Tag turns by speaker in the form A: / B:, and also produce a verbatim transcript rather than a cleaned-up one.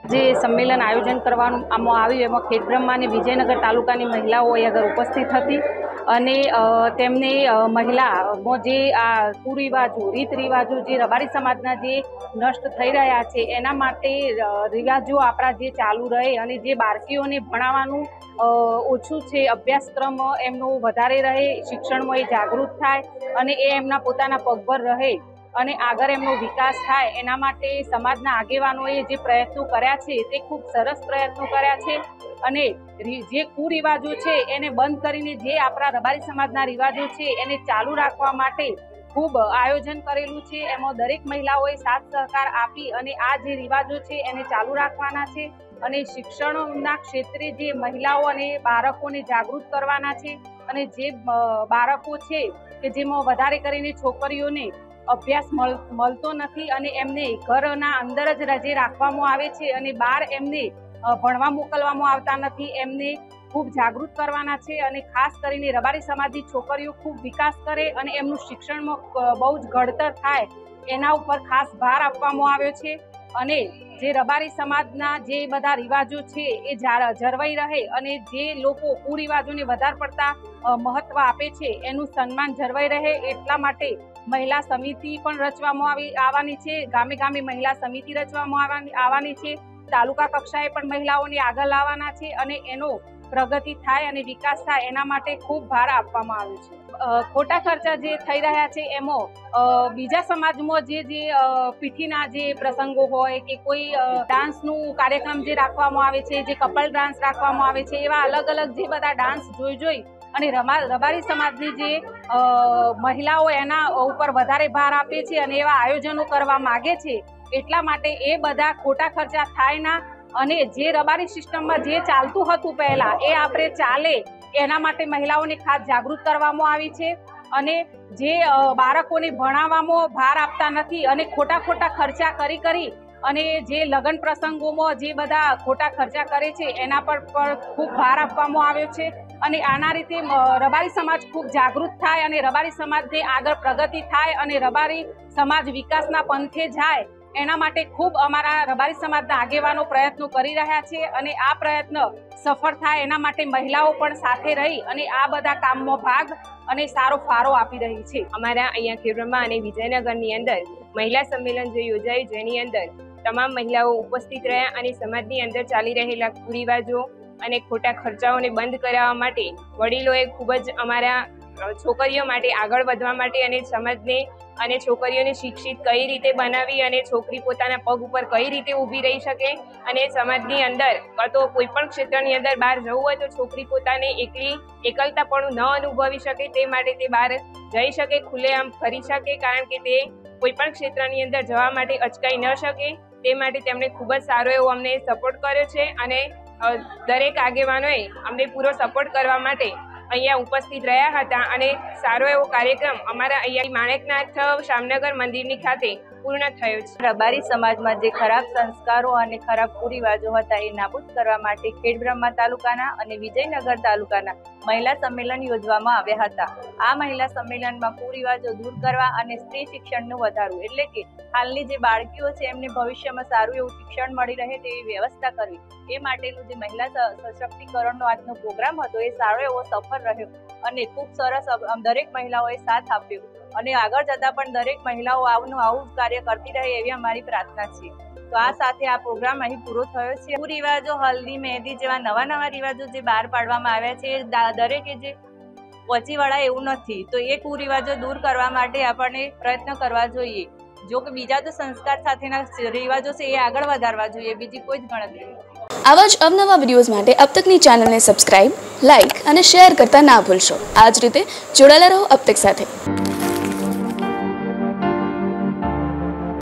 A: જે સંમેલન આયોજન કરવાનું આમાં આવ્યું એમાં ખેડબ્રહ્મા અને વિજયનગર તાલુકાની મહિલાઓ અહીં આગળ ઉપસ્થિત હતી અને તેમને મહિલામાં જે આ કુરિવાજો રીત રિવાજો જે રબારી સમાજના જે નષ્ટ થઈ રહ્યા છે એના માટે રિવાજો આપણા જે ચાલુ રહે અને જે બાળકીઓને ભણાવવાનું ઓછું છે, અભ્યાસક્રમ એમનો વધારે રહે, શિક્ષણમાં એ જાગૃત થાય અને એ એમના પોતાના પગભર રહે અને આગળ એમનો વિકાસ થાય એના માટે સમાજના આગેવાનોએ જે પ્રયત્નો કર્યા છે તે ખૂબ સરસ પ્રયત્નો કર્યા છે અને જે કુરિવાજો છે એને બંધ કરીને જે આપણા રબારી સમાજના રિવાજો છે એને ચાલુ રાખવા માટે ખૂબ આયોજન કરેલું છે। એમાં દરેક મહિલાઓએ સાથ સહકાર આપી અને આ જે રિવાજો છે એને ચાલુ રાખવાના છે અને શિક્ષણના ક્ષેત્રે જે મહિલાઓ અને બાળકોને જાગૃત કરવાના છે અને જે બાળકો છે કે જેમાં વધારે કરીને છોકરીઓને અભ્યાસ મળતો નથી અને એમને ઘરના અંદર જ જે રાખવામાં આવે છે અને બહાર એમને ભણવા મોકલવામાં આવતા નથી, એમને ખૂબ જાગૃત કરવાના છે અને ખાસ કરીને રબારી સમાજની છોકરીઓ ખૂબ વિકાસ કરે અને એમનું શિક્ષણમાં બહુ જ ઘડતર થાય એના ઉપર ખાસ ભાર આપવામાં આવ્યો છે અને જે રબારી સમાજના જે બધા રિવાજો છે એ જળવાઈ રહે અને જે લોકો કુરિવાજોને વધારે પડતા મહત્વ આપે છે એનું સન્માન જળવાઈ રહે એટલા માટે મહિલા સમિતિ પણ રચવામાં આવી આવવાની છે, ગામે ગામે મહિલા સમિતિ રચવામાં આવવાની છે, તાલુકા કક્ષાએ પણ મહિલાઓને આગળ લાવવાના છે અને એનો પ્રગતિ થાય અને વિકાસ થાય એના માટે ખૂબ ભાર આપવામાં આવ્યો છે। ખોટા ખર્ચા જે થઈ રહ્યા છે એમાં બીજા સમાજમાં જે જે પીઠીના જે પ્રસંગો હોય કે કોઈ ડાન્સનું કાર્યક્રમ જે રાખવામાં આવે છે, જે કપલ ડાન્સ રાખવામાં આવે છે, એવા અલગ અલગ જે બધા ડાન્સ જોઈ જોઈ અને રબારી સમાજની જે મહિલાઓ એના ઉપર વધારે ભાર આપે છે અને એવા આયોજનો કરવા માગે છે એટલા માટે એ બધા ખોટા ખર્ચા થાય ના અને જે રબારી સિસ્ટમમાં જે ચાલતું હતું પહેલા એ આપણે ચાલે એના માટે મહિલાઓને ખાસ જાગૃત કરવામાં આવી છે અને જે બાળકોને ભણાવવામાં ભાર આપતા નથી અને ખોટા ખોટા ખર્ચા કરી કરી અને જે લગ્ન પ્રસંગોમાં જે બધા ખોટા ખર્ચા કરે છે એના પર પણ ખૂબ ભાર આપવામાં આવ્યો છે અને આના રીતે રબારી સમાજ ખૂબ જાગૃત થાય અને રબારી સમાજને આગળ પ્રગતિ થાય અને રબારી સમાજ વિકાસના પંથે જાય એના માટે ખૂબ અમારા રબારી સમાજના આગેવાનો પ્રયત્નો કરી રહ્યા છે અને આ પ્રયત્ન સફળ થાય એના માટે મહિલાઓ પણ સાથે રહી અને આ બધા કામમાં ભાગ અને સારો ફાળો આપી રહી છે।
B: અમારા અહીંયા ખેડબ્રહ્મા અને વિજયનગરની અંદર મહિલા સંમેલન જે યોજાયું જેની અંદર તમામ મહિલાઓ ઉપસ્થિત રહ્યા અને સમાજની અંદર ચાલી રહેલા કુરિવાજો અને ખોટા ખર્ચાઓને બંધ કરાવવા માટે વડીલોએ ખૂબ જ અમારા છોકરીઓ માટે આગળ વધવા માટે અને સમાજને અને છોકરીઓને શિક્ષિત કઈ રીતે બનાવી અને છોકરી પોતાના પગ ઉપર કઈ રીતે ઊભી રહી શકે અને સમાજની અંદર તો કોઈ પણ ક્ષેત્રની અંદર બહાર જવું હોય તો છોકરી પોતાને એકલી એકલતાપણું ન અનુભવી શકે તે માટે તે બહાર જઈ શકે, ખુલ્લેઆમ ફરી શકે, કારણ કે તે કોઈ પણ ક્ષેત્રની અંદર જવા માટે અચકાઈ ન શકે તે માટે તેમણે ખૂબ જ સારો એવો અમને સપોર્ટ કર્યો છે અને દરેક આગેવાનોએ અમને પૂરો સપોર્ટ કરવા માટે અહીંયા ઉપસ્થિત રહ્યા હતા અને સારો એવો કાર્યક્રમ અમારા અહીંયા માણેકનાથ શામનગર મંદિરની ખાતે પૂર્ણ થયો છે।
C: રબારી સમાજમાં જે ખરાબ સંસ્કારો અને ખરાબ કુરિવાજો હતા એ નાબૂદ કરવા માટે ખેડબ્રહ્મા તાલુકાના અને વિજયનગર તાલુકાના મહિલા સંમેલન યોજવામાં આવ્યા હતા। આ મહિલા સંમેલનમાં કુરિવાજો દૂર કરવા અને સ્ત્રી શિક્ષણનું વધારવું એટલે કે હાલની જે બાળકીઓ છે એમને ભવિષ્યમાં સારું એવું શિક્ષણ મળી રહે તેવી વ્યવસ્થા કરવી એ માટેનું જે મહિલા સશક્તિકરણનો આજનો પ્રોગ્રામ હતો એ સારો એવો સફળ રહ્યો અને ખૂબ સરસ દરેક મહિલાઓએ સાથ આપ્યો અને આગળ જતા પણ દરેક મહિલાઓ આવું આવું કાર્ય કરતી રહે એવી અમારી પ્રાર્થના છે। તો આ સાથે આ પ્રોગ્રામ અહીં પૂરો થયો છે। કુરિવાજો, હલ્દી, મહેંદી જેવા નવા નવા રિવાજો જે બહાર પાડવામાં આવ્યા છે દરેકે જે પહોંચી વળાય એવું નથી, તો એ કુરિવાજો દૂર કરવા માટે આપણને પ્રયત્ન કરવા જોઈએ। જો કે બીજા તો સંસ્કાર સાથેના રિવાજો છે એ આગળ વધારવા જોઈએ, બીજી કોઈ જ ગણતરી નથી।
D: આવા જ અવનવા વિડીયોઝ માટે અબતકની ચેનલને સબસ્ક્રાઇબ, લાઇક અને શેર કરતા ના ભૂલશો। આ જ રીતે જોડાયેલા રહો અબતક સાથે।